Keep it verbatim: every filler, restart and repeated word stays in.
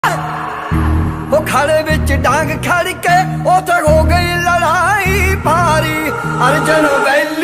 वो खड़े विच डांग खड़ के उथे हो गई लड़ाई भारी। अर्जन वैली